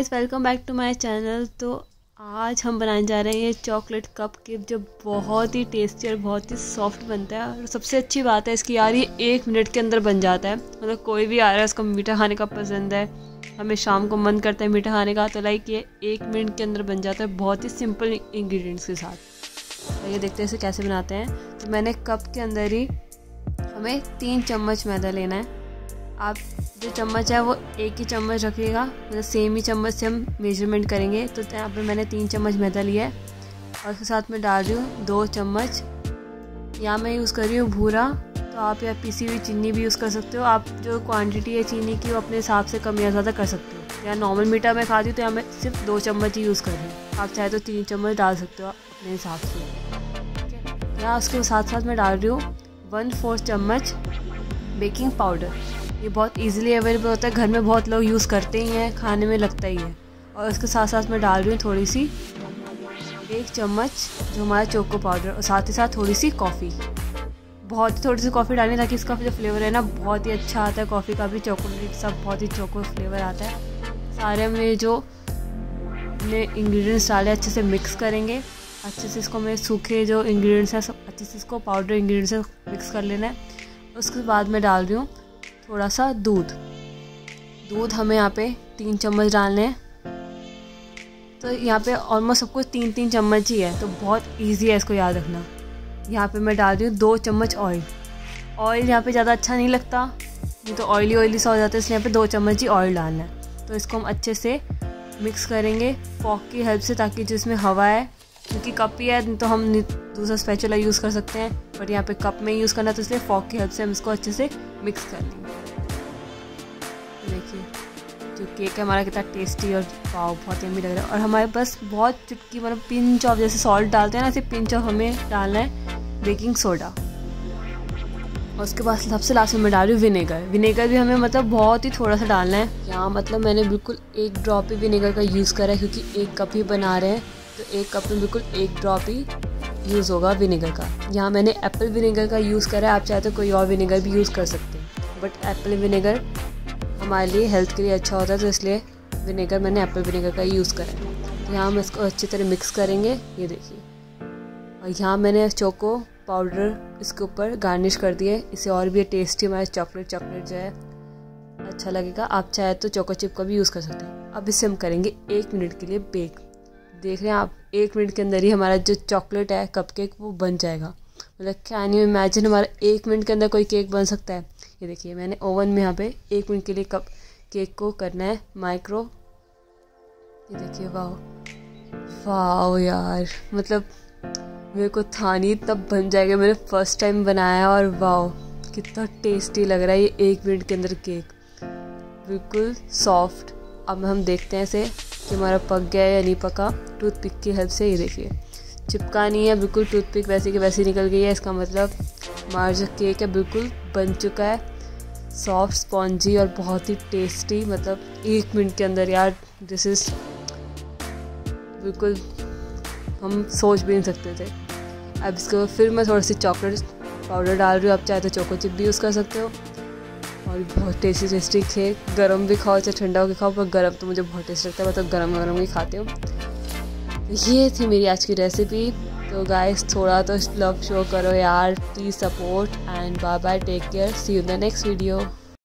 Guys, welcome back to my channel. तो आज हम बनाने जा रहे हैं ये चॉकलेट कप केक जो बहुत ही टेस्टी और बहुत ही सॉफ्ट बनता है। और सबसे अच्छी बात है इसकी यार, ये 1 मिनट के अंदर बन जाता है। मतलब कोई भी आ रहा है उसको मीठा खाने का पसंद है, हमें शाम को मन करता है मीठा खाने का, तो लाइक ये 1 मिनट के अंदर बन जाता है बहुत ही सिंपल इंग्रेडिएंट्स के साथ। तो ये देखते हैं इसे कैसे बनाते हैं। तो मैंने कप के अंदर ही हमें 3 चम्मच मैदा लेना है। आप जो चम्मच है वो एक ही चम्मच रखिएगा, मतलब सेम ही चम्मच से हम मेजरमेंट करेंगे। तो यहाँ पे मैंने 3 चम्मच मैदा लिया है और उसके साथ में डाल रही हूँ 2 चम्मच। यहाँ मैं यूज़ कर रही हूँ भूरा, तो आप या पिसी हुई चीनी भी यूज़ कर सकते हो। आप जो क्वांटिटी है चीनी की वो अपने हिसाब से कम या ज़्यादा कर सकते हो। या नॉर्मल मीठा मैं खाती हूँ तो यहाँ मैं सिर्फ 2 चम्मच ही यूज़ कर रही हूँ। आप चाहे तो 3 चम्मच डाल सकते हो अपने हिसाब से। यहाँ उसके साथ साथ मैं डाल रही हूँ 1/4 चम्मच बेकिंग पाउडर। ये बहुत इजीली अवेलेबल होता है, घर में बहुत लोग यूज़ करते ही हैं, खाने में लगता ही है। और उसके साथ साथ मैं डाल रही हूँ थोड़ी सी 1 चम्मच जो हमारा चोको पाउडर, और साथ ही साथ थोड़ी सी कॉफ़ी। थोड़ी सी कॉफ़ी डालनी ताकि इसका जो फ्लेवर है ना बहुत ही अच्छा आता है। कॉफ़ी का भी चॉकलेट सब बहुत ही चोको फ्लेवर आता है। सारे में जो हमने इंग्रेडिएंट्स डाले अच्छे से मिक्स करेंगे। अच्छे से इसको हमें सूखे जो इंग्रेडिएंट्स हैं सब अच्छे से इसको पाउडर इंग्रेडिएंट्स से मिक्स कर लेना है। उसके बाद मैं डाल रही हूँ थोड़ा सा दूध हमें यहाँ पे 3 चम्मच डालने हैं। तो यहाँ पे ऑलमोस्ट सबको 3-3 चम्मच ही है, तो बहुत इजी है इसको याद रखना। यहाँ पे मैं डाल रही हूँ 2 चम्मच ऑयल यहाँ पे ज़्यादा अच्छा नहीं लगता, नहीं तो ऑयली सा हो जाता है, इसलिए यहाँ पे 2 चम्मच ही ऑयल डालना है। तो इसको हम अच्छे से मिक्स करेंगे फॉक की हेल्प से, ताकि जिसमें हवा है, क्योंकि कप ही है तो हम दूसरा स्पैचुला यूज़ कर सकते हैं, बट यहाँ पे कप में यूज़ करना, तो इसलिए फॉक की हेल्प से हम इसको अच्छे से मिक्स कर लेंगे। देखिए जो केक है हमारा कितना टेस्टी और वाव बहुत यम्मी लग रहा है। और हमारे पास बहुत चुटकी, मतलब पिंच ऑफ, जैसे सॉल्ट डालते हैं ना, ऐसे पिंच ऑफ हमें डालना है बेकिंग सोडा। और उसके बाद सबसे लास्ट में मैं डाल रही हूँ विनेगर भी हमें मतलब बहुत ही थोड़ा सा डालना है। यहाँ मतलब मैंने बिल्कुल 1 ड्रॉप ही विनेगर का यूज़ करा है, क्योंकि 1 कप ही बना रहे हैं, तो 1 कप में बिल्कुल 1 ड्रॉप ही यूज़ होगा विनेगर का। यहाँ मैंने एप्पल विनेगर का यूज़ करा है, आप चाहे तो कोई और विनेगर भी यूज़ कर सकते हैं, बट एप्पल विनेगर हमारे लिए हेल्थ के लिए अच्छा होता है, तो इसलिए विनेगर मैंने एप्पल विनेगर का यूज़ करा है। तो यहाँ हम इसको अच्छी तरह मिक्स करेंगे, ये देखिए। और यहाँ मैंने चोको पाउडर इसके ऊपर गार्निश कर दिए, इसे और भी टेस्टी हमारे चॉकलेट जो है अच्छा लगेगा। आप चाहे तो चोको चिप का भी यूज़ कर सकते हैं। अब इसे हम करेंगे 1 मिनट के लिए बेक। देख रहे हैं आप, 1 मिनट के अंदर ही हमारा जो चॉकलेट है कपकेक वो बन जाएगा। मतलब कैन यू इमेजिन, हमारा 1 मिनट के अंदर कोई केक बन सकता है। ये देखिए मैंने ओवन में यहाँ पे 1 मिनट के लिए केक को करना है माइक्रो। ये देखिए वाह यार, मतलब मेरे को था नहीं तब बन जाएगा। मैंने फर्स्ट टाइम बनाया और वाह कितना टेस्टी लग रहा है ये 1 मिनट के अंदर केक, बिल्कुल सॉफ्ट। अब हम देखते हैं इसे कि हमारा पक गया है या नहीं पका, टूथपिक की हेल्प से। ये देखिए चिपका नहीं है, बिल्कुल टूथपिक वैसे की वैसी निकल गई है। इसका मतलब हमारा जो केक है बिल्कुल बन चुका है, सॉफ्ट स्पॉन्जी और बहुत ही टेस्टी। मतलब 1 मिनट के अंदर यार, दिस इज़ बिल्कुल हम सोच भी नहीं सकते थे। अब इसको फिर मैं थोड़ी सी चॉकलेट पाउडर डाल रही हूँ, आप चाहे तो चोको चिप भी यूज़ कर सकते हो। और बहुत टेस्टी केक, गरम भी खाओ चाहे ठंडा होकर खाओ, पर गरम तो मुझे बहुत टेस्टी लगता है, मतलब गरम ही खाती हूँ। ये थी मेरी आज की रेसिपी। तो गाइस थोड़ा तो लव शो करो यार, please support, and bye bye, take care, see you in the next video.